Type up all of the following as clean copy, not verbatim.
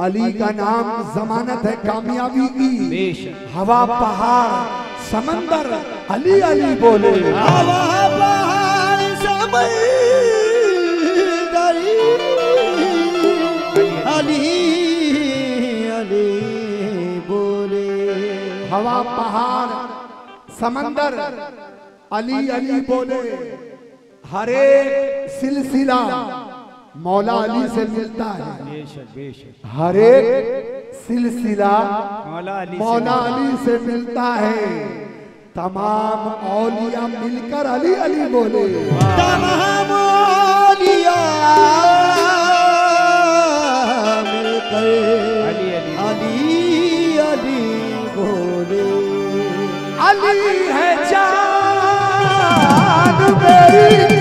अली का नाम जमानत है कामयाबी की। हवा पहाड़ समंदर अली अली बोले। हवा पहाड़ समंदर अली अली बोले। हवा पहाड़ समंदर अली अली बोले। हर एक सिलसिला मौला अली से मिलता है। हर एक सिलसिला मौला अली से मिलता है। तमाम औलिया मिलकर अली अली बोले। तमाम औलिया मिलकर अली अली बोले। अली है जान मेरी,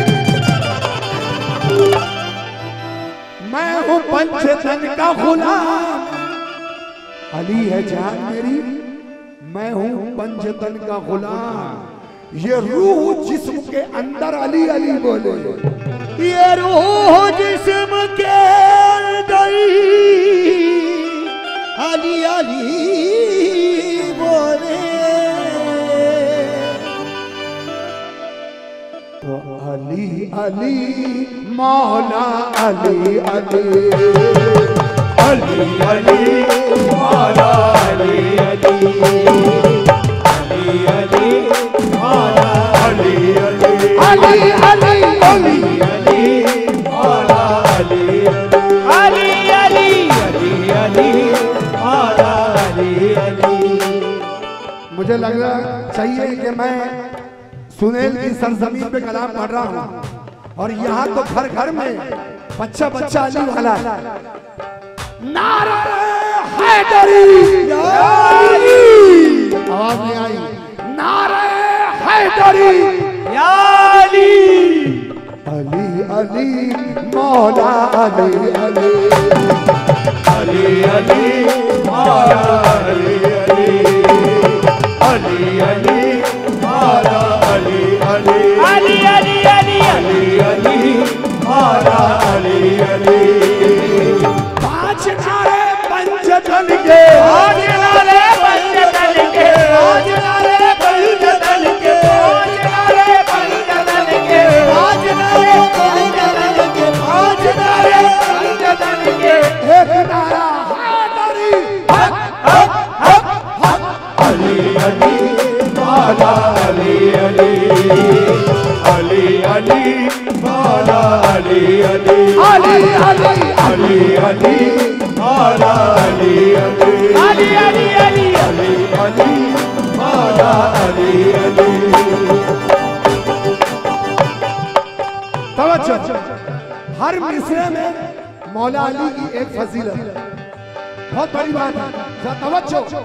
मैं हूँ पंचतन का गुलाम। अली है जान मेरी, मैं हूँ पंचतन का गुलाम। ये रूह जिस्म के अंदर अली अली बोले। ये रूह जिस्म के अंदर अली अली बोले। तो अली अली मौला अली अली अली अली मौला अली अली अली अली मौला अली अली अली अली अली अली मौला अली अली अली अली अली मौला अली अली। मुझे लग रहा चाहिए कि मैं सुनेल की सरजमीन पे कलाम पढ़ रहा हूँ और यहाँ तो घर घर में बच्चा बच्चा अली वाला है। नारे हैदरी आवाज नहीं आई। नारे हैदरी अली अली मौला अली अली अली अली मौला अली अली अली अली मौला अली अली अली अली अली अली मौला अली अली। पांच नारे पंचतन के, पांच नारे पंचतन के, पांच नारे पंचतन के, पांच नारे पंचतन के, पांच नारे पंचतन के, पांच नारे पंचतन के। एक नारा हैदरी हक हक हक हक अली अली मौला अली अली अली अली मौला अली अली अली अली अली अली मौला अली अली अली अली अली अली अली मौला अली अली। तवज्जो, हर मिसरे में मौला अली की एक फजीलत है, बहुत बड़ी बात है। जरा तवज्जो,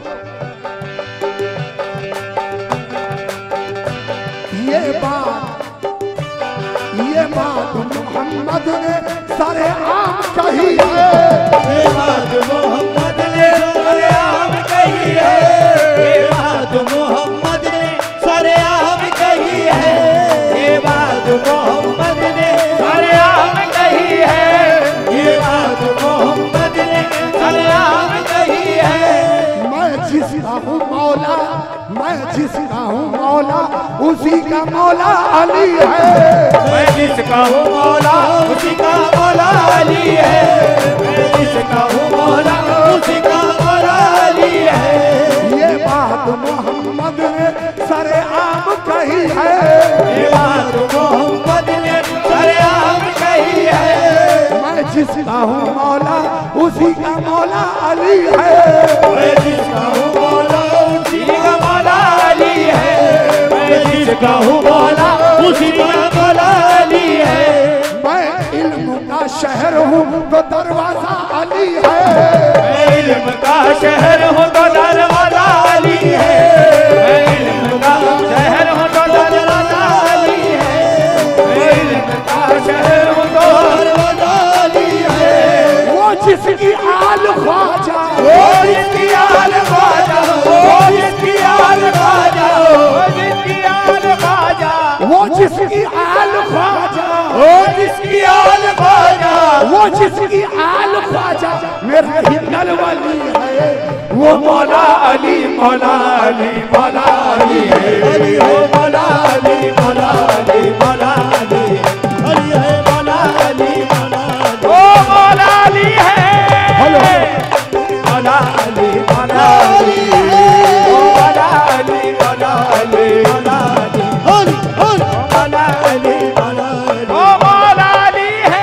ये बात मोहम्मद ने सारे आम कही है। ये बात मोहम्मद ने सारे आम कही है। ये बात मोहम्मद ने सारे आम कही है। ये बात मोहम्मद ने सारे आम कही है। ये बात मोहम्मद ने सारे आम कही है। मैं जिसका हूँ मौला, मैं जिसका हूँ मौला, उसी का मौला अली है। मैं जिसका हूँ मौला उसी का मौला अली है। मैं जिसका हूँ मौला उसी का मौला अली है। ये बात मोहम्मद ने सरे आम कही है। ये बात मोहम्मद ने सरे आम कही है। मैं जिसका हूँ मौला उसी का मौला अली है। मैं जिसका हूँ मौला उसी का मौला अली है। मैं जिसका हूँ मौला उसी का मौला अली है। मैं इल्म का शहर हूँ तो दरवाजा अली है। मैं इल्म का शहर हूँ तो दरवाजा अली है। मैं इल्म का शहर हूँ तो दरवाजा अली है। मैं इल्म का शहर हूँ तो दरवाजा अली है। वो जिसकी आल ख्वाजा, वो जिसकी आल ख्वाजा, वो जिसकी आल ख्वाजा, वो जिसकी आल ख्वाजा, वो जिसकी आल ख्वाजा, वो जिसकी आल ख्वाजा, वो जिसकी आल ख्वाजा मेरा हिंदल वली है वो मौला अली मौला अली मौला अली है वो मौला अली मौला अली मौला अली है मौला अली मौला ओ मौला अली है मौला अली मौला अली ओ मौला अली मौला अली मौला अली मौला अली मौला अली ओ मौला अली है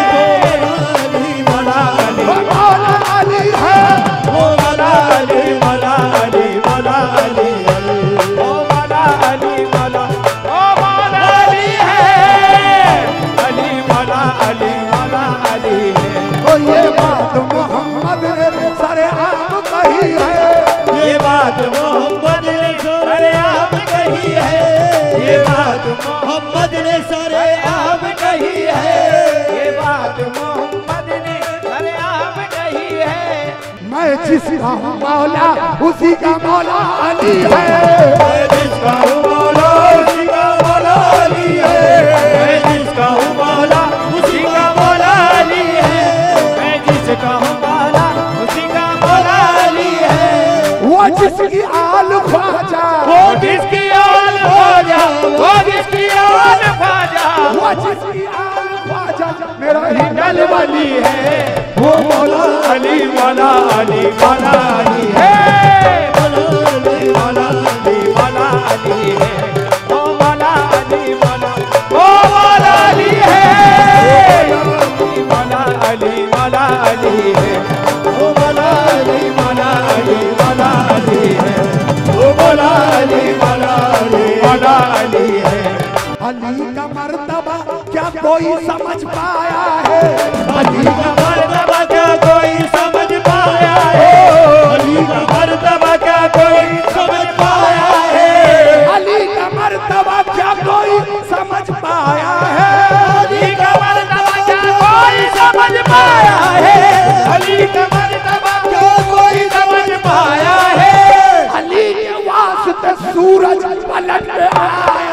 मौला अली मौला अली है ओ मौला अली मौला अली मौला अली ओ मौला अली मौला ओ मौला अली है अली मौला अली मौला अली है ओ ये बात मोहम्मद ने सारे आप कही है ये बात मोहम्मद ने सारे आप कही है ये बात मोहम्मद ने सारे आप कही है ये बात मोहम्मद ने सारे आप कही है मैं जिसका हूँ मौला उसी का मौला अली है मैं जिसका हूँ मौला उसी का मौला अली है मैं जिसका हूँ मौला उसी का मौला अली है मैं जिसका हूँ मौला उसी का मौला अली है वो जिसकी आल ख्वाजा वो जिसकी आल ख्वाजा वो जिसकी आल ख्वाजा वो जिसकी आल ख्वाजा मेरा हिंदल वली है वो मौला अली मौला अली मौला अली है मौला अली मौला अली मौला अली है ओ मौला अली मौला ओ मौला अली है मौला अली मौला अली है ओ मौला अली मौला अली मौला अली है ओ मौला अली मौला अली मौला अली है अली का मर्तबा क्या कोई समझ पाया है अली का मर्तबा क्या कोई समझ पाया है अली का मर्तबा क्या कोई समझ पाया है अली का मर्तबा क्या कोई समझ पाया है अली का मर्तबा क्या कोई समझ पाया है अली का मर्तबा क्या कोई समझ पाया है अली के वास्ते सूरज पलट के आया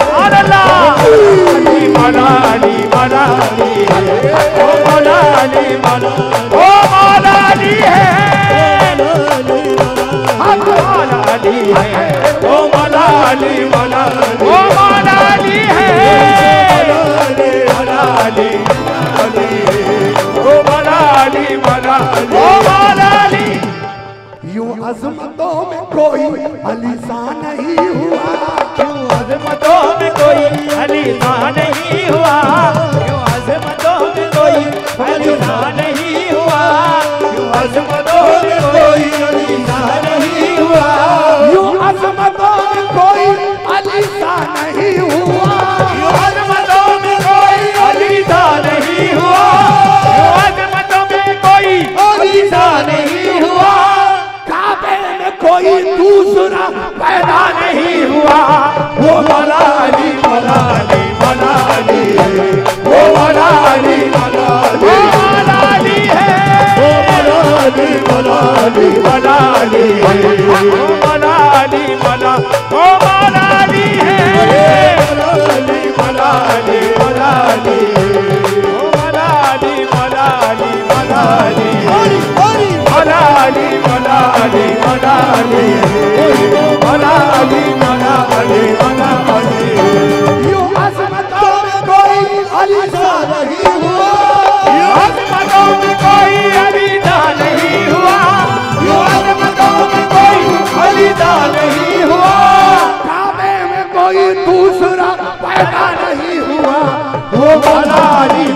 अली मौला अली मौला अली ओ मौला अली मौला ओ मौला अली है मौला अली है ओ मौला अली मौला ओ मौला अली है मौला अली ओ मौला अली मौला ओ मौला अली यूं अजमतों में कोई अली सा नहीं हुआ क्यों अजमतों में कोई अली सा नहीं हुआ क्यों अजमतों में कोई अली सा नहीं हुआ क्यों अजमतों में कोई अली सा नहीं हुआ यूं अजमतों में कोई अली सा नहीं हुआ क्यों अजमतों में कोई अली सा नहीं हुआ क्यों अजमतों में कोई अली सा नहीं हुआ काबे में कोई दूसरा पैदा नहीं हुआ वो मौला अली मौला अली मौला अली है वो मौला अली मौला अली मौला अली है वो मौला अली मौला अली मौला अली है वो मौला अली मौला वो मौला अली है मौला अली मौला अली मौला अली वो मौला अली मौला अली मौला अली मौला अली मौला अली मौला अली मौला अली मौला अली मौला अली यूं अजमतों में कोई अली सा नहीं हुआ यूं अजमतों में कोई अली सा नहीं हुआ यूं अजमतों में कोई अली सा नहीं हुआ काबे में कोई दूसरा पैदा नहीं हुआ वो मौला अली